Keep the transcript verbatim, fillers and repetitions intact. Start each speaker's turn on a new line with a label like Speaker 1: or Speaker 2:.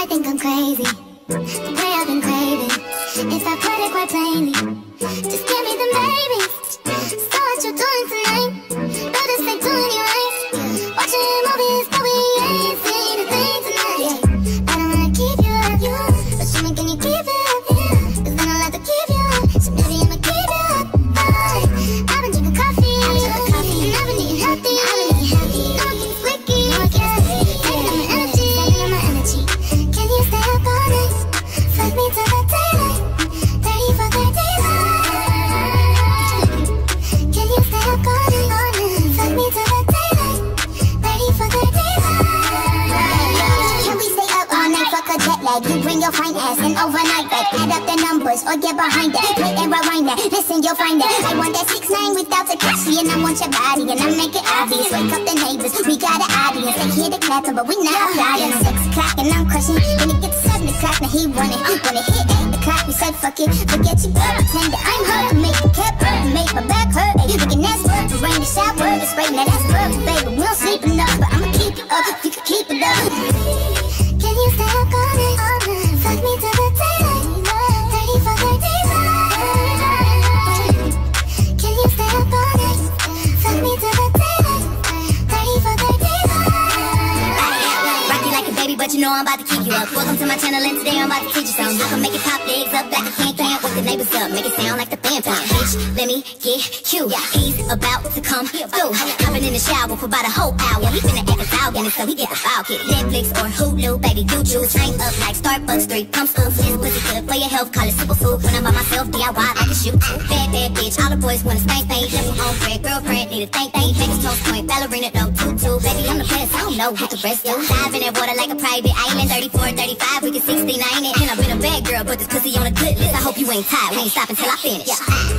Speaker 1: might think I'm crazy, the way I've been craving. If I put it quite plainly, just give me them babies. So what you doing tonight? Know this they doing you right. Watching movies, but we ain't seen a thing tonight. Yeah. I don't wanna keep you up, you, but show me can you keep it up? Yeah. Cause then I'll have to keep you up, so maybe I'ma keep you up. But I've been drinking coffee, I've been drinking coffee, and I've been eating healthy. I've been eating healthy. No one keeps wicked, no one keeps wicked. Taking on my energy, taking on my energy. Can you stay up all night? Fuck me till the daylight. Thirty for thirty light. Can you stay up all night? All night. Fuck me till the daylight. Thirty for thirty light. Can we stay up all night? Fuck a jet lag. You bring your fine ass in overnight bag. Add up the numbers or get behind that. Play and rewind that. Listen, you'll find that. I want that six nine without the cashy, and I want your body, and I make it obvious. Wake up the neighbors, we got an audience. They hear the clatter, but we not flying. Six o'clock and I'm crushing. When it gets to seven o'clock, now he running. When it hit eight o'clock, we said fuck it. Forget you, girl, pretend that I'm her. Make the cap hurt, make my back hurt. Ay, looking ass work, the rain, the shower, the spray. Now that's perfect, baby. We don't sleep enough, but I'ma keep you up. You can keep it up. Can you stay up all night? All night. Fuck me till the daylight. Thirty for thirty light. Can you stay up all night? Fuck me till the daylight. Thirty for thirty light.
Speaker 2: Rock you like a baby, but you know I'm about to keep you up. Welcome to my channel, and today I'm about to teach you something. I can make it pop legs up, back a can can. Wake the neighbors up, make it sound like the band playing. Bitch, let me get you. He's about to come through. Hopping in the shower for about a whole hour. He finna act a foul game, so he get the foul kick. Netflix or Hulu, baby, you choose. Train up like Starbucks, three pump schools. This pussy good for your health, call it superfood. When I'm by myself, D I Y, I can shoot. Bad, bad bitch, all the boys wanna spank, spank. Left home, friend, girlfriend, need a thank, thank. Vegas, toast point, ballerina, no tutu. Baby, I'm the best, I don't know what the rest do. Dive in that water like a private island. Thirty-four, thirty-five, we can sixty-nine it. And I've been a bad girl, but this pussy on a good list. I hope you ain't tired, we ain't stopping till I finish. Yeah.